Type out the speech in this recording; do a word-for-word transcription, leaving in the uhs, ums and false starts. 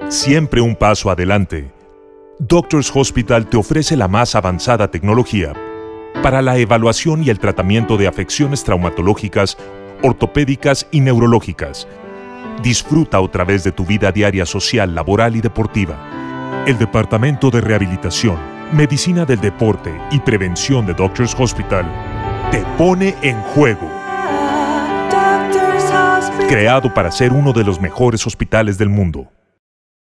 Siempre un paso adelante. Doctors Hospital te ofrece la más avanzada tecnología para la evaluación y el tratamiento de afecciones traumatológicas, ortopédicas y neurológicas. Disfruta otra vez de tu vida diaria social, laboral y deportiva. El Departamento de Rehabilitación, Medicina del Deporte y Prevención de Doctors Hospital te pone en juego. Creado para ser uno de los mejores hospitales del mundo.